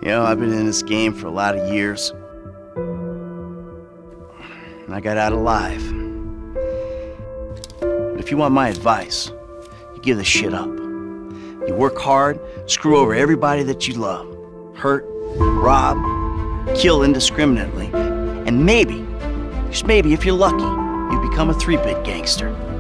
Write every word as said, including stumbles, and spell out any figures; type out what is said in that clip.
You know, I've been in this game for a lot of years. And I got out alive. But if you want my advice, you give this shit up. You work hard, screw over everybody that you love. Hurt, rob, kill indiscriminately. And maybe, just maybe if you're lucky, you become a three-bit gangster.